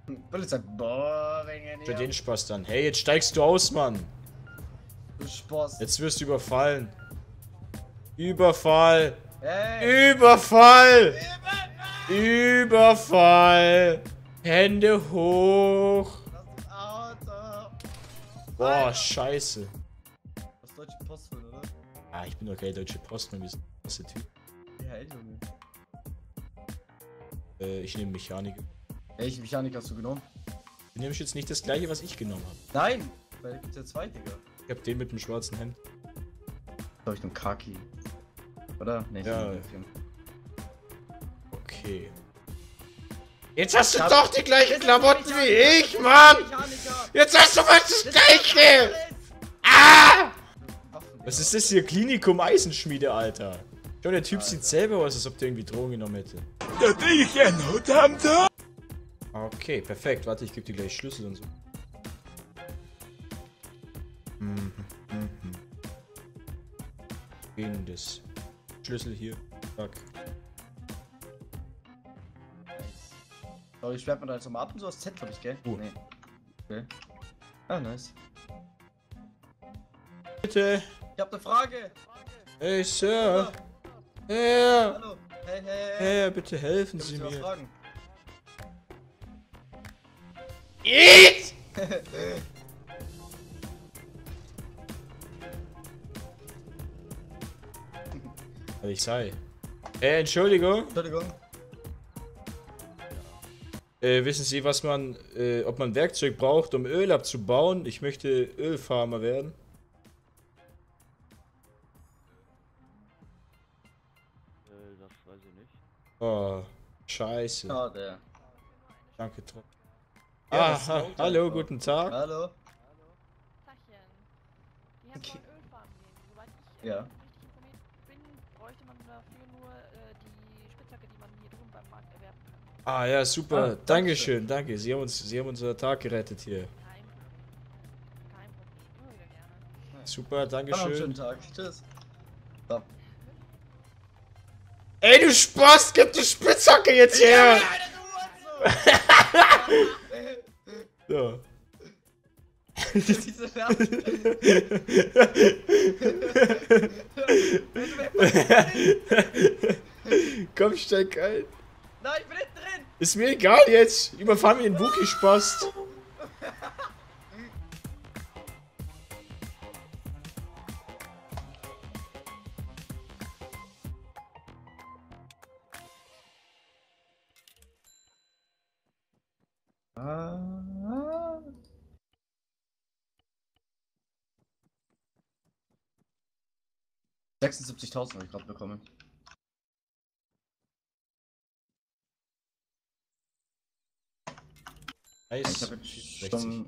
Polizei. Boah, Für den Spaß dann. Hey, jetzt steigst du aus, Mann. Du Spaß. Jetzt wirst du überfallen. Überfall. Hey. Überfall. Überfall. Hände hoch. Das Auto. Boah, scheiße. Das Deutsche Post, oder? Ah, ich bin doch kein Deutsche Postmann, wir sind der Typ. Ja, Junge. Ich nehme Mechaniker. Welche Mechanik hast du genommen? Du nimmst jetzt nicht das gleiche, was ich genommen habe. Nein! Weil gibt's ja zwei, Digga. Ich hab den mit dem schwarzen Hemd. Glaube ich, nur Kaki. Oder? Nee, Ja. ich Okay. Jetzt hast du doch die gleichen Klamotten wie ich, Mann! Jetzt hast du was das gleiche! Ah! Was ist das hier? Klinikum Eisenschmiede, Alter. Schau, der Typ sieht selber aus, als ob der irgendwie Drogen genommen hätte. Okay, perfekt. Warte, ich gebe dir gleich Schlüssel und so. Folgendes. Schlüssel hier. Fuck. So, ich schwärme mir da jetzt nochmal ab und so. Das Z, glaube ich, gell? Nee. Okay. Ah, nice. Bitte. Ich hab eine Frage. Hey, Sir. Herr. Hallo. Hey, hey, hey. Herr, bitte helfen Ich Sie muss was mir. fragen. Eat! Ich sei. Entschuldigung. Entschuldigung. Wissen Sie, was man, ob man Werkzeug braucht, um Öl abzubauen? Ich möchte Ölfarmer werden. Das weiß ich nicht. Oh, scheiße. Schade. Danke, Trop. Ja, das ist Ah, Montag, hallo, Bro. guten Tag. Hallo. Tachchen. Die Herren Okay. wollen Ölfarmen gehen. Soweit ich Ja. richtig informiert bin, bräuchte man dafür nur die Spitzhacke, die man hier drüben beim Markt erwerben kann. Ah, ja, super. Ah, Dankeschön, danke. Sie haben unseren Tag gerettet hier. Kein Problem. Immer wieder gerne. Super, Dann noch einen schönen Dankeschön. Tag. Tschüss. So. Ey, du Spaß, gib die Spitzhacke jetzt her! So. Diese Werbung. Komm, steig ein. Nein, ich bin nicht drin. Ist mir egal jetzt. Überfahren wir den Wookie-Spaß. Ah. $76.000 habe ich gerade bekommen. Ich Nice. habe jetzt 60. schon.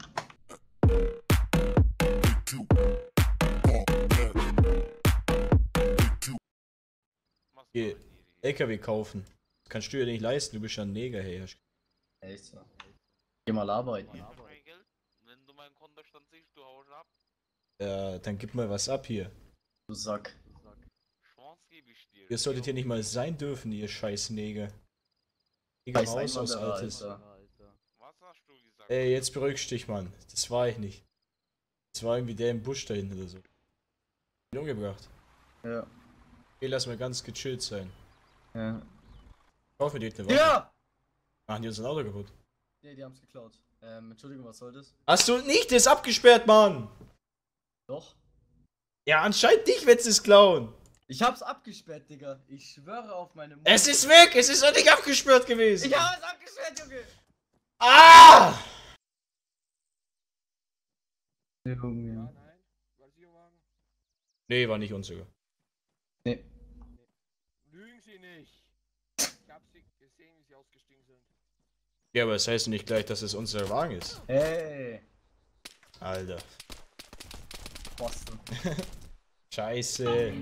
Hier, LKW kaufen. Das kannst du dir nicht leisten, du bist ja ein Neger, hey. Echt so. Geh mal arbeiten. Wenn du meinen Kontostand siehst, du haust ab. Ja, dann gib mal was ab hier. Du Sack. Chance gebe ich dir. Ihr solltet hier nicht mal sein dürfen, ihr scheiß Neger. Neger Scheiß raus aus Einwanderer, Altes. Alter. Was hast du gesagt? Ey, jetzt beruhigst dich, Mann. Das war ich nicht. Das war irgendwie der im Busch da hinten oder so. Bin umgebracht. Ja. Okay, lass mal ganz gechillt sein. Ja. Kauf mir direkt eine Waffe. Ja! Machen die uns ein Auto kaputt. Nee, die haben's geklaut. Entschuldigung, was soll das? Hast du nicht das abgesperrt, Mann? Doch. Ja, anscheinend dich willst du es klauen. Ich hab's abgesperrt, Digga. Ich schwöre auf meine Mutter. Es ist weg, es ist doch nicht abgesperrt gewesen. Ich habe es abgesperrt, Junge! Ah! Junge. Nee, war nicht unser. Nee. Lügen Sie nicht. Ich hab Sie gesehen, wie Sie ausgestiegen sind. Ja, aber das heißt nicht gleich, dass es unser Wagen ist. Hey. Alter. Boston. Scheiße.